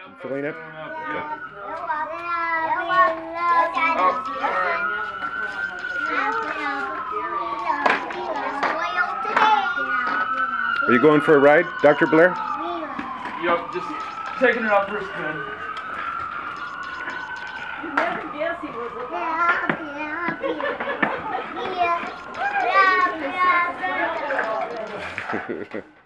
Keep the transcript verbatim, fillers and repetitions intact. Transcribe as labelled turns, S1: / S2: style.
S1: Filling up? Okay. Are you going for a ride, Doctor Blair?
S2: Yep, just taking it off for a spin.
S3: You never guessed he was alive.
S1: Yeah, yeah, yeah.